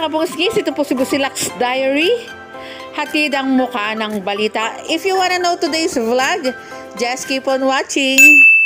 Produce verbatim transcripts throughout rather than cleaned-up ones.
mga kabungskis, ito po si Busilak's Diary. Hatid ang mukha ng balita. If you wanna know today's vlog, just keep on watching.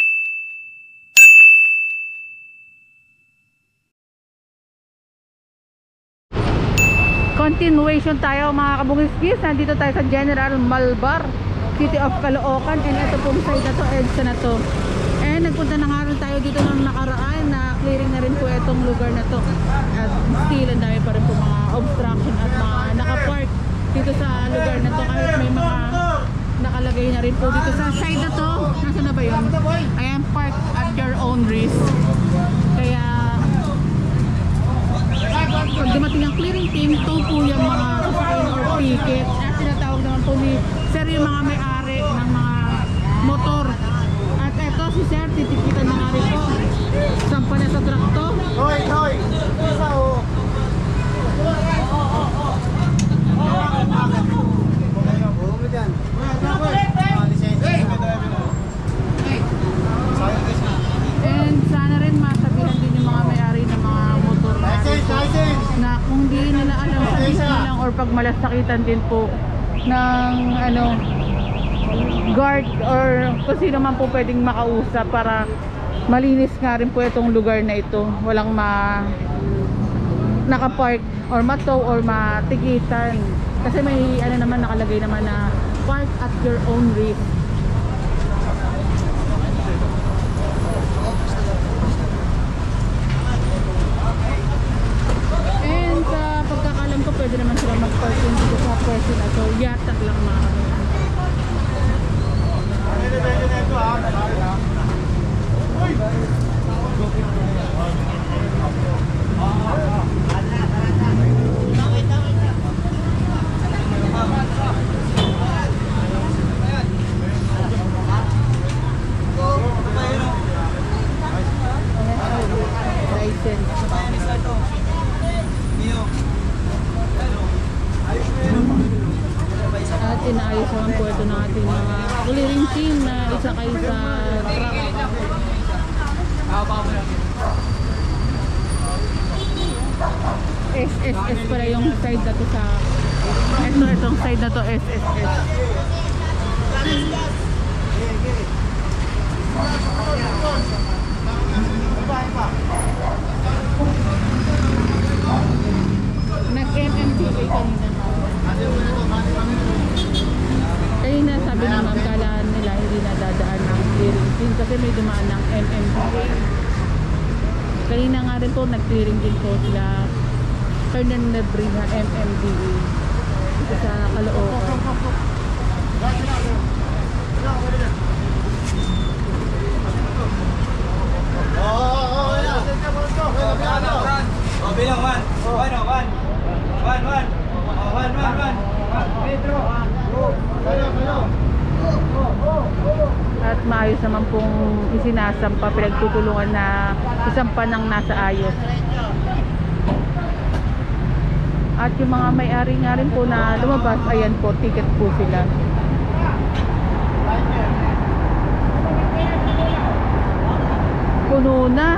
Continuation tayo mga kabungskis. Nandito tayo sa General Malvar, City of Caloocan. And ito pong side na to, EDSA na to. And nagpunta na nga rin tayo dito ng nakaraan na clearing na rin po itong lugar na to. At still, ang dami pa rin po mga obstruction at mga nakapark dito sa lugar na to. Kahit may mga nakalagay na rin po dito sa side na to. Nasaan na ba yun? Ayan, park at your own risk. Kaya pag dumating ang clearing team, ito po yung mga sign or ticket. At tinatawag naman po ni sir yung mga may-ari ng mga motor. At eto si sir, titikitan na nga rin po. Sampa na sa truck to. Hoy, hoy! Isa o! And sana rin masabihan din yung mga may-ari ng mga motor na kung di nila alam, sabihin na lang or pag malasakitan din po ng ano guard or kung sino man po pwedeng makausap para malinis nga rin po itong lugar na ito. Walang ma nakapark or matow or matikitan. Kasi may ano naman nakalagay naman na park at your own risk. And sa pagkakalam ko pwede naman sila mag-parking dito sa pwesto na to. Yatak lang mga kami. At inaayos naman po ito ng ating mga clearing team na isa kayo sa truck. S S S pala yung side na to sa ito, itong side na to S S S. Nag-M M D A kanina. Kanina sabi ng ma'am, kala nila hindi nadadaan ng clearing team kasi may dumaan ng M M D A. Kanina nga rin po nag-clearing din po sila Fernando Brina M M D A dito sa Caloocan. Oh, bilang one. One, one. One, one. Oh, one, one, one. Pedro. At maayos naman pong isinasampa, pinagtutulungan na isampa ng nasa ayos. At yung mga may-ari nga rin po na lumabas, ayan po, ticket po sila. Puno na.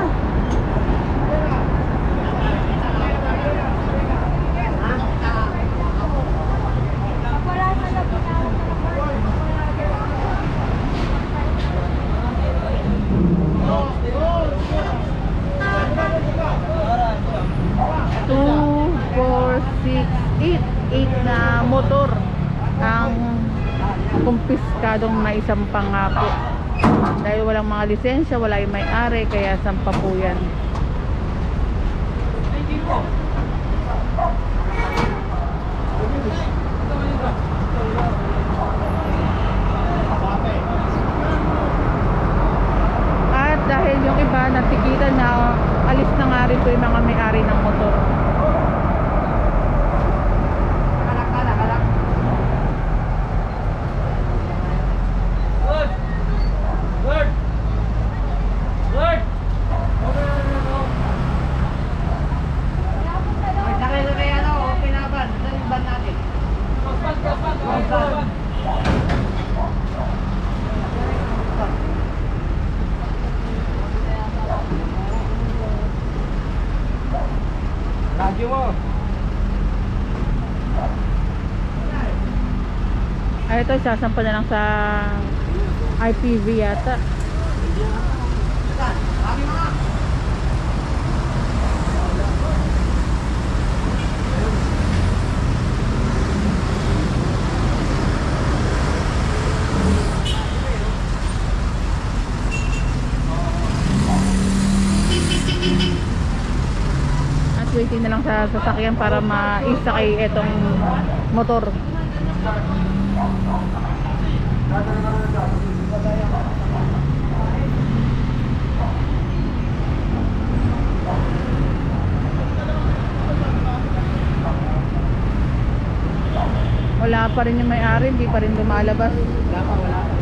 two, four, six, eight. eight na motor ang kumpiskadong naisampa nga po. Dahil walang mga lisensya, wala yung may-ari, kaya sampa po yan. At dahil yung iba natikitan na, alis na nga rin po yung mga may-ari ng motor. ito, sasampa na lang sa I P V yata. Waiting na lang sa sasakyan para maisakay itong motor. Wala pa rin yung may-ari, hindi pa rin lumalabas. Wala pa, wala pa.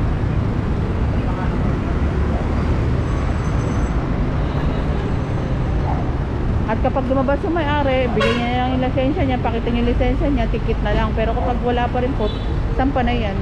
At kapag lumabas yung may-ari, bigyan niya lang yung lisensya niya, pakita niya yung lisensya niya, ticket na lang. Pero kapag wala pa rin po, sampa na yan.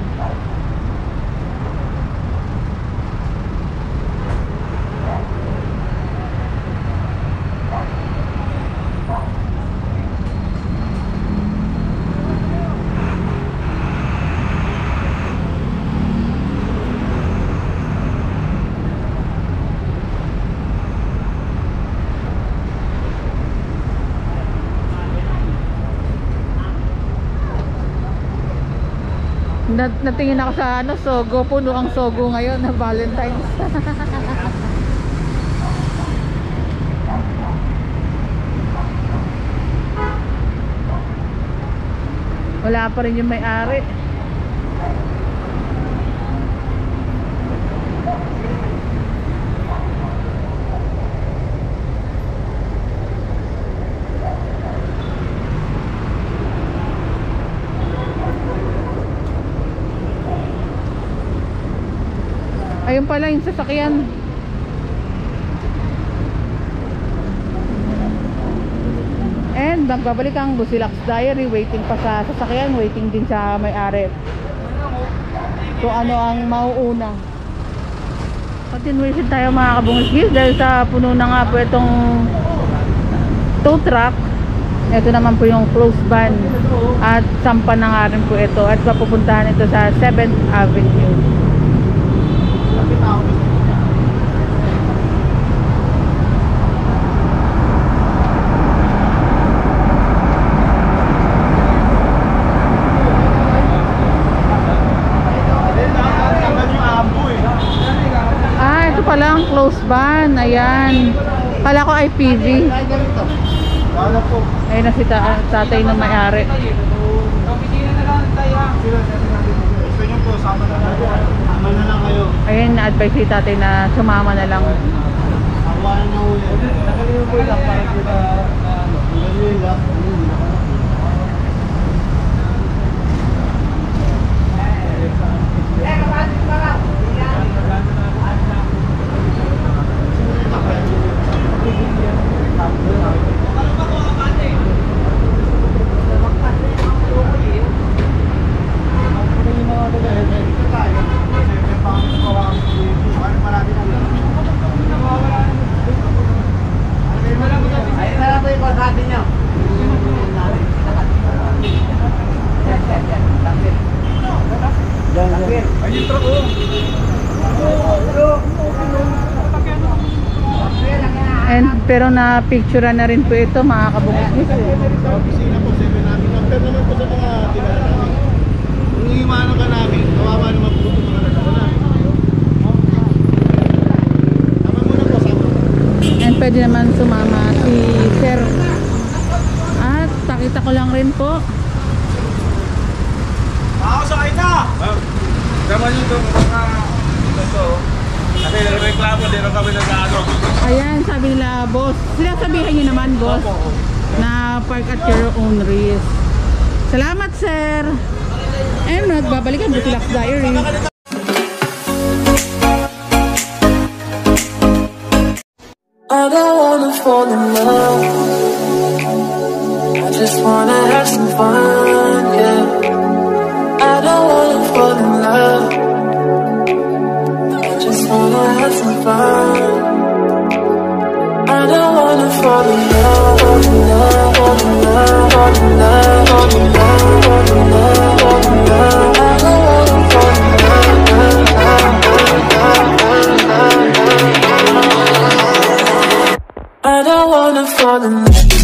Natingin ako sa ano, Sogo, puno ang Sogo ngayon na Valentine's. Wala pa rin yung may-ari. Ayun pala yung sasakyan. And magbabalik ang Busilaks Diary. Waiting pa sa sasakyan, waiting din sa may-ari kung ano ang mauuna. Continuation tayo mga kabungis dahil sa puno na nga po itong tow truck. Ito naman po yung close van at sampa na nga rin po ito at papupuntahan ito sa seventh Avenue. Ah, ito pala ang close van. Ayan. Kala ko I P V. Ayun na si ta tatay ng may-ari. Ayun, na-advise si tatay na sumama na lang. And pero na picture na rin po ito mga kabungis. Sa opisina po, seven namin. Compare naman po sa mga tinala namin. Kung iimanan ka namin, kawawa naman po ito mga nalaman namin. Tama muna po, sama. And pwede naman sumama si Sir. At pakita ko lang rin po. Ako sakay na! Daman yung ito mga ito. Kasi reklamo din ang kami nag-ano. Ayan, sabi nila, boss. Sinasabihan nyo naman, boss, na park at your own risk. Salamat, sir. And nagbabalik ang Busilaks Diary. I don't wanna fall in love. I just wanna have some fun, yeah. I don't wanna fall in love. I just wanna have some fun. I don't wanna fall in love, fall in love, fall in love, fall in love, fall in love, fall in love, fall in love. wanna fall in love.